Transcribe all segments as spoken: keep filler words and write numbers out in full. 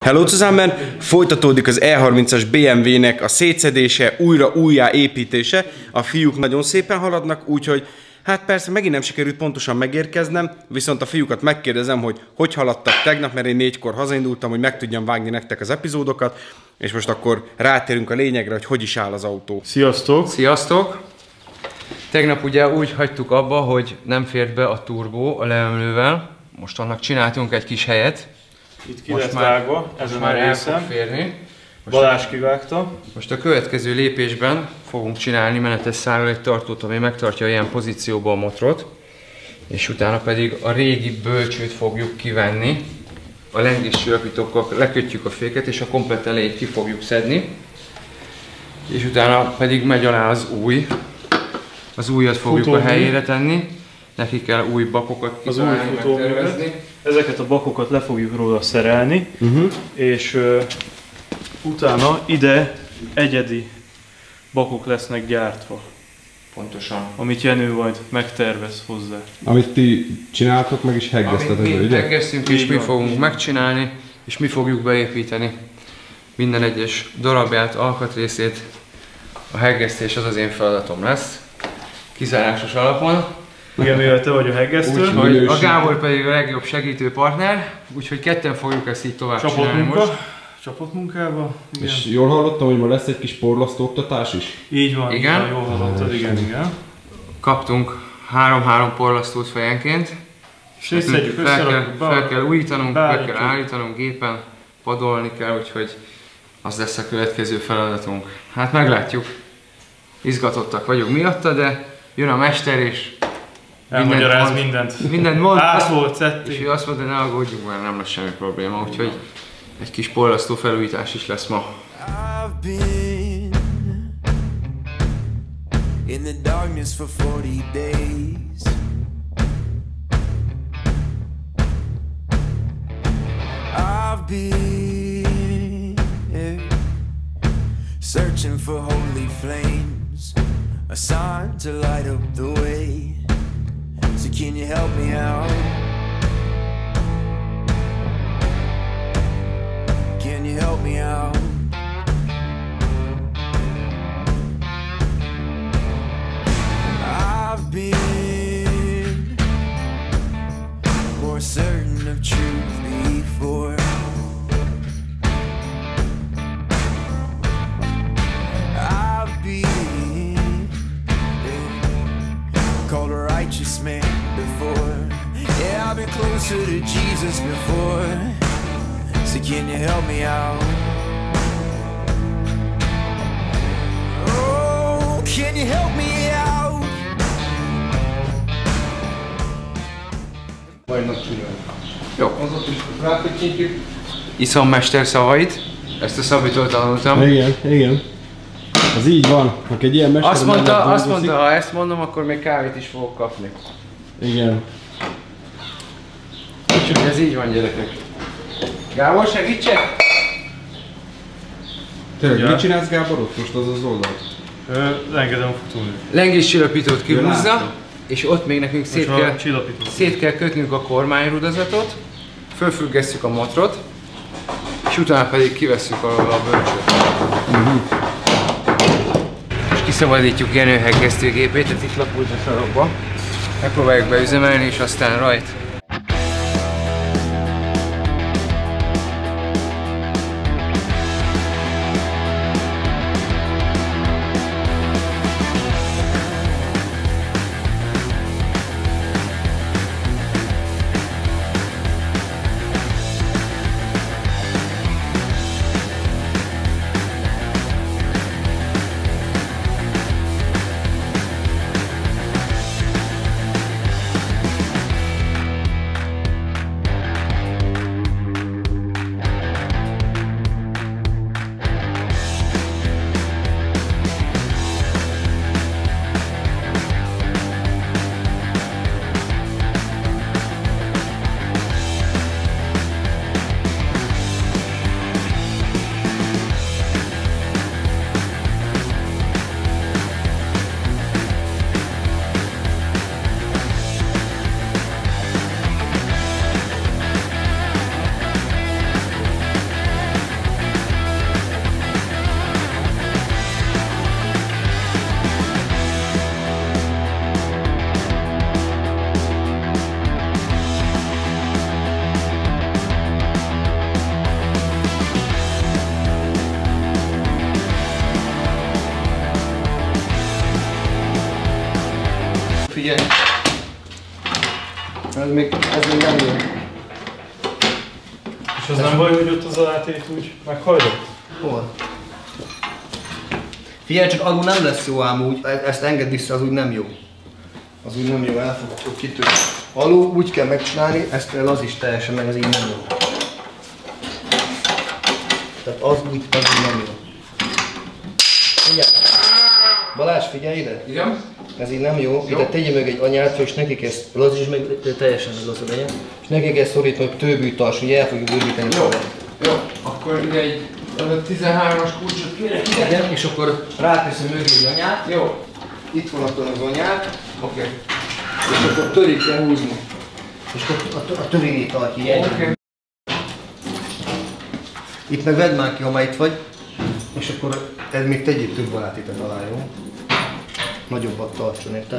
Hello zusammen! Folytatódik az E harmincas bé em vé-nek a szétszedése, újra újjáépítése. A fiúk nagyon szépen haladnak, úgyhogy hát persze megint nem sikerült pontosan megérkeznem, viszont a fiúkat megkérdezem, hogy hogy haladtak tegnap, mert én négykor hazaindultam, hogy meg tudjam vágni nektek az epizódokat, és most akkor rátérünk a lényegre, hogy hogy is áll az autó. Sziasztok! Sziasztok! Tegnap ugye úgy hagytuk abba, hogy nem fért be a turbó a leömlővel. Most annak csináltunk egy kis helyet. Itt ki lett vágva, ezen már a részen. el fog férni. Most Balázs kivágta. Most a következő lépésben fogunk csinálni menetes szárral egy tartót, ami megtartja ilyen pozícióba a motrot. És utána pedig a régi bölcsőt fogjuk kivenni. A lengés csillapítókkal lekötjük a féket, és a komplett elejét ki fogjuk szedni. És utána pedig megy alá az új. Az újat fogjuk Futómű. a helyére tenni. Neki kell új bakokat kitalálni, megtervezni. Ezeket a bakokat le fogjuk róla szerelni, Uh-huh. és uh, utána ide egyedi bakok lesznek gyártva, Pontosan. amit Jenő majd megtervez hozzá. Amit ti csináltok, meg is Amit heggeztetek, mi ugye? meggesztünk, és Így mi van. fogunk megcsinálni, és mi fogjuk beépíteni minden egyes darabját, alkatrészét. A heggesztés az az én feladatom lesz, kizárásos alapon. Igen, mivel te vagy a heggesztő, Úgyhogy a minőség. Gábor pedig a legjobb segítő partner, úgyhogy ketten fogjuk ezt így tovább csinálni most. csapatmunka, csapatmunkába. Igen. És jól hallottam, hogy ma lesz egy kis porlasztó oktatás is? Így van, Igen? igen? Jól hallottad, igen, igen. Kaptunk három-három porlasztót fejenként. Szétszedjük, fel, kell, összerakjuk, fel kell újítanunk, be kell beállítjuk. állítanunk gépen, padolni kell, úgyhogy az lesz a következő feladatunk. Hát meglátjuk. Izgatottak vagyunk miatta, de jön a mester és Elmagyaráz mond, mindent. mindent mond, Át volt, és szedték. ő azt mondta, ne aggódjunk, mert nem lesz semmi probléma, úgyhogy egy kis porlasztó felújítás is lesz ma. I've been in the darkness for forty days. I've been searching for holy flames, a sign to light up the way. So can you help me out? Can you help me out? I've been more certain of truth before. I've been called a righteous man before. Yeah, I've been closer to Jesus before. So can you help me out? Oh, can you help me out? Jó, iszom mester szavait, ezt a Szabitól tanultam. Igen, igen. Az így van, aki egy ilyen mester Azt mondta, mellett azt dolgozik. mondta, ha ezt mondom, akkor még kávét is fogok kapni. Igen. Úgyhogy ez így van, gyerekek. Gábor, segítsek? Tényleg, Ja. mit csinálsz Gábor ott most az az oldal? Ö, Engedem a futómű. Lengés csillapítót Ja, kihúzza, látom. és ott még nekünk szét Most kell, a csillapítót. szét kell kötnünk a kormányrudazatot, fölfüggesszük a motrot, és utána pedig kivesszük alól a bölcsőt. Uh-huh. És kiszabadítjuk Jenő heggesztőgépét, ez itt lapult a sarokba. Megpróbáljuk beüzemelni, és aztán rajt. figyelj! Ez még, ez még nem jó. És az nem baj, hogy ott az alátét úgy meghajlott? Hol? Figyelj, csak alul nem lesz jó ám úgy. Ezt engedd vissza, az úgy nem jó. Az úgy nem jó, el fogok kitörni. Alul úgy kell megcsinálni, ezt az is teljesen meg, ez így nem jó. Tehát az úgy, az úgy nem jó. Figyelj! Balázs, figyelj ide! Igen? Ez így nem jó. jó. Ide tegye meg egy anyát, és neki kezd, Lazi is meg teljesen laza legyen. És neki kezd szorítani, hogy több tarts, hogy el fogjuk bővíteni. Jó. Jó, akkor ide egy tizenhármas kulcsot kérek. Igen, és akkor ráteszem mögé egy anyát. Jó. Itt van akkor az anyát. Oké. Okay. És akkor törig kell húzni. És akkor a, a törig tart ki. Oké. Okay. Itt meg vedd már ki, ha már itt vagy. És akkor ez még tegyél több alátétet alá, jó? Nagyobbat tartson, érted?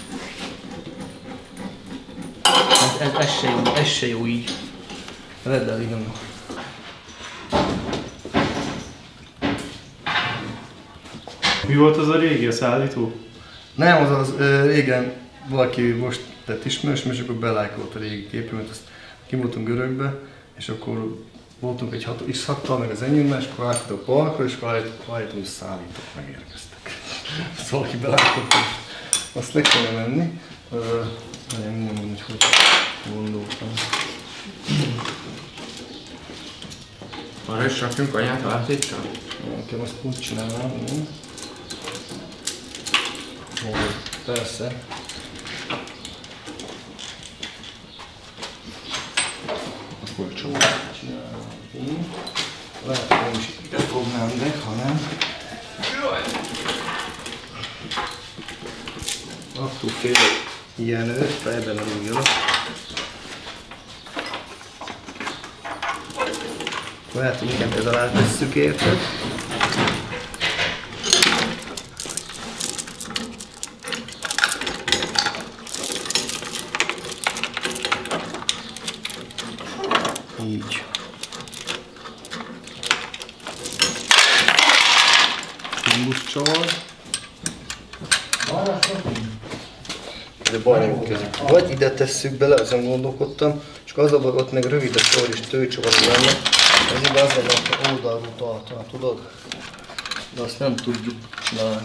Ez, ez, ez, se jó, ez se jó így. Vedd el, így nem jó. Mi volt az a régi, a szállító? Nem, az az ö, régen valaki most tett ismerős, és akkor belájkolt a régi képemet, azt kimoltunk Görögbe, és akkor voltunk egy hat iszhattal, meg az enyémmel, és akkor álltunk a parkra, és akkor állítom, hogy szállítók megérkeztek. Azt valaki belájkolt, és azt le kellene menni. Nagyon nem mondom, hogy hogy gondoltam. Arra is rakjunk anyát alátéttel? Nekem azt úgy csinálnám, nem? Persze. Akkor csomót csinálom. Lehet, hogy nem is ide fognám, de ha nem. Akkor kérlek ilyen őt, fejben aluljanak. Lehet, hogy inkább ez alá tesszük, érted? Így. Bumbusz csavar. De baj nem ütközik. Vagy ide tesszük bele, ezen gondolkodtam, és az a baj, ott meg rövid a csavar és tőcsavar lenne. Ez igaz, hogy a oldalról tartana, tudod? De azt nem tudjuk csinálni.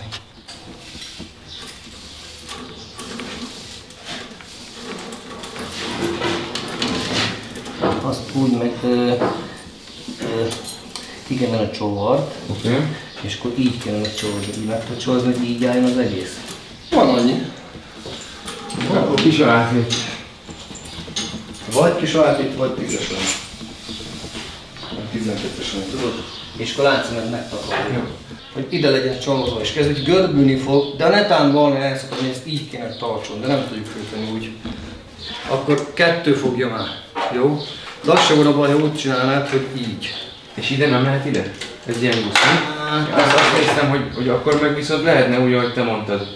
Azt úgy meg ö, ö, igen a csavart, okay. És akkor így kellene csavazni, így meg tudod csavazni, hogy így álljon az egész. Van annyi. Akkor kis alátét. Vagy kis alátét, vagy tízesen. tizenkettesen, tudod? És akkor látszik, hogy megtakarja. Hogy ide legyen csavarva, és kezd, hogy görbülni fog, de netán valami elszakad, hogy ezt így kéne tartson, de nem tudjuk főteni úgy. Akkor kettő fogja már, jó? De az sem volna baj, ha úgy csinálnád, hogy így. És ide nem lehet ide? Ez ilyen gusz, nem? Azt, azt néztem, hogy, hogy akkor meg viszont lehetne úgy, ahogy te mondtad.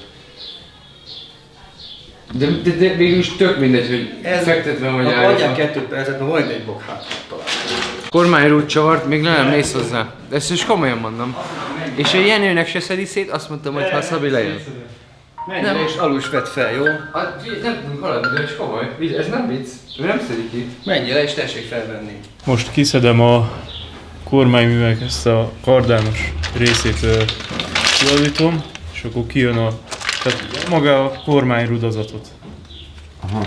De, de, de végül is tök mindegy, hogy ez fektetve vagy állítva. Adjál kettő percet, mert majd egy bok hátra talán. Kormányrút csavart, még le nem mész hozzá. De ezt is komolyan mondom. És a Jenőnek se szedi szét, azt mondtam, hogy ha Szabi lejön. Menj nem. És alul is vedd fel, jó? Hát, nem tudunk haladni, de ez komoly. Ez nem vicc. Ő nem szedik ki. Menjél le és tessék felvenni. Most kiszedem a kormányművek ezt a kardános részét kialítom, és akkor kijön a, tehát maga a kormányrudazatot. Aha.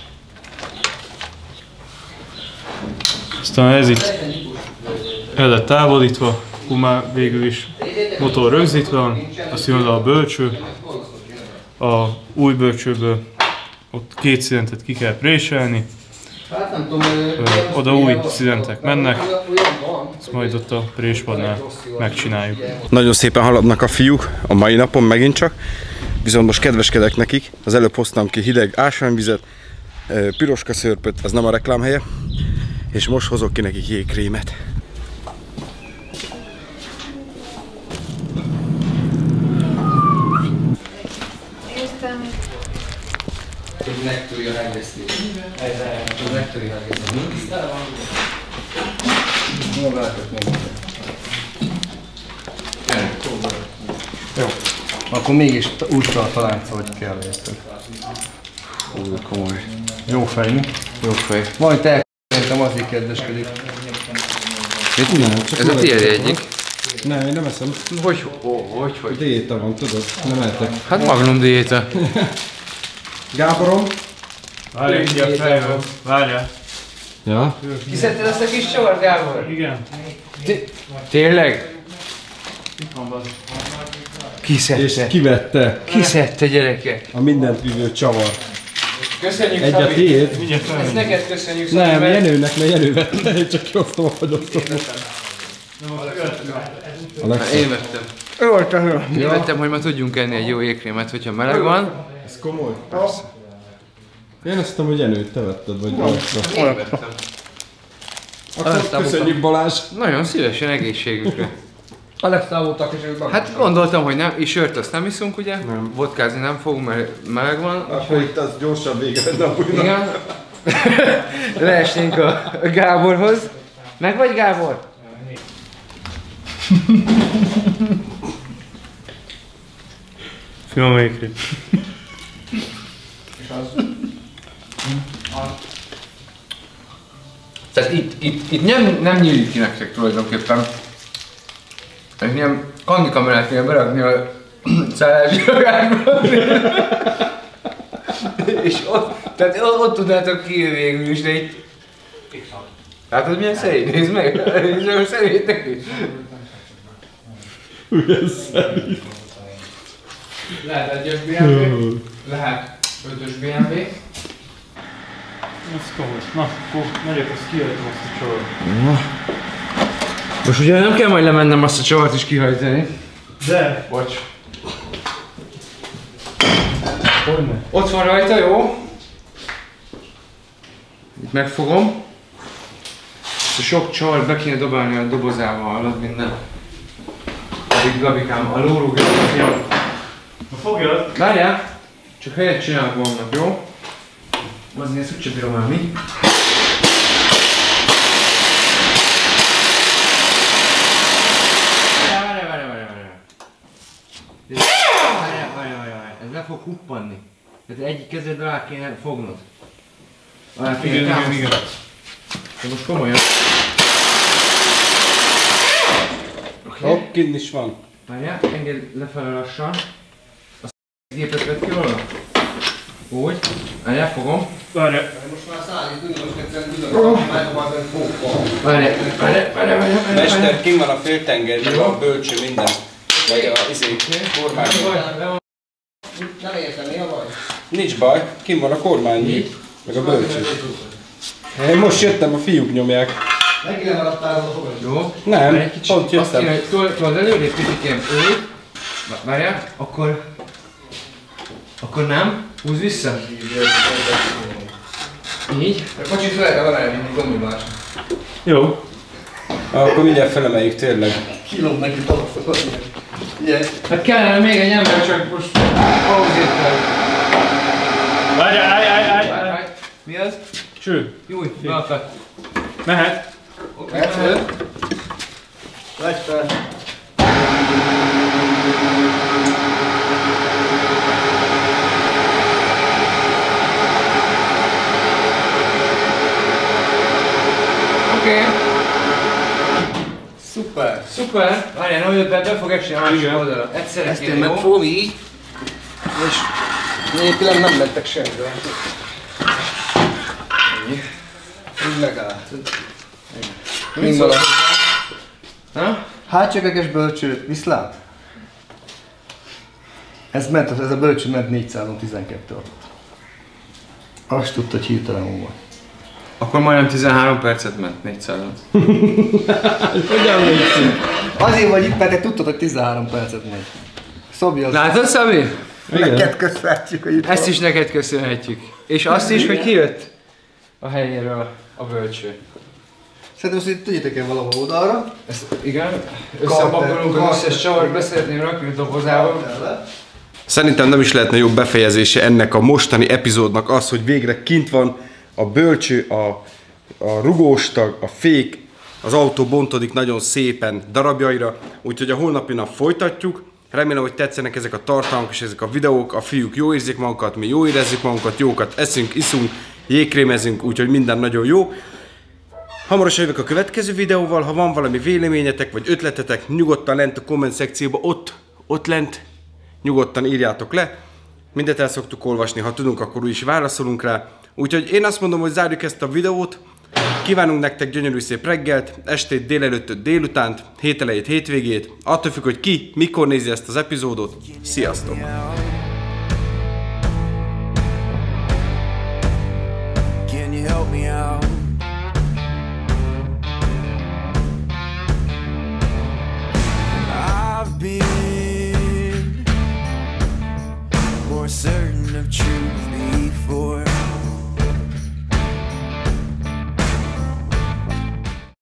Aztán ez itt el lett távolítva, akkor már végül is motor rögzítve van, azt jön le a bölcső, a új bölcsőből ott két szilentet ki kell préselni, oda új szilentek mennek, ezt majd ott a préspadnál megcsináljuk. Nagyon szépen haladnak a fiúk a mai napon megint csak, viszont most kedveskedek nekik, az előbb hoztam ki hideg ásványvizet, piroska szörpöt, az nem a reklámhelye, és most hozok ki nekik jégkrémet. Hogy megtörj a hegesztét. Hogy megtörj a hegesztét. Tisztán van? Jó, váltok még. Jó. Akkor mégis úgy tart a lánca, hogy kell, érted. Hú, komoly. Jó fej, mi? Jó fej. Majd elkezdtem, azért kedveskedik. Ez a tiéd egyik. Nem, én nem eszem. Hogy, hogy, hogy, hogy? Diéta van, tudod? Nem ehetek. Hát magnum diéta. Gáborom? Várjál, ki a fejből. Várjál. Ja. Kiszedted ezt a kis csavart, Gábor? Igen. Tényleg? Itt van az. És Kiszedte. kivette Kiszedte, gyerekek. a mindent vívő csavar. Köszönjük, Egy a Szabi. tiéd? Mindjárt fel. Ezt neked köszönjük, Szabi, Nem, mert- Jenőnek, mert Jenő vette, én csak kiosztom a fagyasztót. Alexa. Én vettem. Én vettem, hogy ma tudjunk enni egy jó ékrémet, hogyha meleg van. Ez komoly? Persze. Én azt hiszem, hogy Jenőt te vetted, vagy Alexa. Én vettem. Akkor köszönjük Balázs. Nagyon szívesen, egészségükre. Alexa voltak, és ők Hát gondoltam, hogy nem, és sört azt nem iszunk, ugye? Nem. Vodkázni nem fogunk, mert meleg van. Akkor itt az gyorsan vége lenne a bulinak. Igen. Leesnénk a Gáborhoz. Meg vagy, Gábor? Finom ékri. Tehát itt, itt, itt nem, nem nyílik ki nektek tulajdonképpen. Egy ilyen kandikamerát kéne berakni a szállási lakásba. És ott, tehát ott, ott tudnátok ki végül is, de itt... Látod milyen szerint? Nézd meg! Nézd meg a szerint neki! Milyen szerint. Lehet egyes bé em vé, lehet ötös bé em vé. Ez komoly. Na, akkor megyek, azt kijöttem azt a csavart. Most ugye nem kell majd lemennem azt a csavart is kihajtani. De! Bocs. Hogyne? Ott van rajta, jó? Itt megfogom. A sok csavart be kéne dobálni a dobozával, hallod minden. Addig Gabikám alulrúgja. Na fogjad! Várjál! Csak helyet csinálok magamnak, jó? Azért ezt úgyse bírom el, mi? Várjál, várjál, várjál, várjál. Várjál, várjál, várjál. Ez le fog huppanni. Tehát egyik kezeddel alá kéne fognod. Alá kéne Igen, igen, támasztani. igen. De most komolyan. Oké. Hopp, kinn is van. Várjál, engedd lefele lassan. A gépet vett ki volna? Úgy. Várjál, fogom. Várjál. Most már szállít, most egyszerűen tudom, megváltani fókkal. Várjál, várjál, várjál, várjál. Mester, kinn van a féltenger, meg a bölcső, minden. Vagy a izé, kormány. Nem értem, mi a baj? Nincs baj, kinn van a kormány, meg a bölcső. Én most jöttem, a fiúk nyomják. Neki lemaradtál a fogad. Jó. Nem, Egy kicsit, pont azt jöttem. kéne, hogy tudod, tudod előrébb pitikém, úgy. Várjál, akkor... Akkor nem? Húzz vissza. Így. A kocsit fel kell emelni, mint gomibás. Jó. Akkor mindjárt felemeljük tényleg. Kilom neki talapot. Ilyen. Hát kellene még egy ember, csak most pauzét kell. Várjál, állj, állj, állj, állj. Mi az? Cső. Júj, beakadt. Mehet. Megfő. Legy fel. Oké. Okay. Szuper. Szuper. Várjál, hogy be, be fog esni a másik Igen. oldalra. Egyszerre Ezt kéne, én jó? megfogom így. És nélkülem nem lettek semmire. Így megállt. Mind van. Ha? Hátsókeges bölcső, viszlát? Ez ment, ez a bölcső ment négyszáztizenkettő alatt. Azt tudta, hogy hirtelen volt. Akkor majdnem tizenhárom percet ment, négyszázat. Hogy emlékszünk? Azért vagy itt, mert te tudtad, hogy tizenhárom percet megy. Szabja az. Látod, Szabi? Neked köszönhetjük, hogy itt Ezt is neked köszönhetjük. És azt is, hogy kijött a helyéről a bölcső. Szerintem azt, hogy tegyétek el valahol oldalra. Ezt, igen, összepakolunk az összes csavart, be szeretném rakni a dobozába. Szerintem nem is lehetne jobb befejezése ennek a mostani epizódnak az, hogy végre kint van a bölcső, a, a rugóstag, a fék, az autó bontodik nagyon szépen darabjaira, úgyhogy a holnapi nap folytatjuk. Remélem, hogy tetszenek ezek a tartalmak és ezek a videók. A fiúk jó érzik magukat, mi jó érezzük magunkat, jókat eszünk, iszunk, jégkrémezünk, úgyhogy minden nagyon jó. Hamarosan jövök a következő videóval, ha van valami véleményetek vagy ötletetek, nyugodtan lent a komment szekcióba, ott, ott lent, nyugodtan írjátok le. Mindet el szoktuk olvasni, ha tudunk, akkor úgy is válaszolunk rá. Úgyhogy én azt mondom, hogy zárjuk ezt a videót. Kívánunk nektek gyönyörű szép reggelt, estét, délelőttöt, délutánt, hételejét, hétvégét. Attól függ, hogy ki, mikor nézi ezt az epizódot. Sziasztok! Can you help me out? I've been more certain of truth before.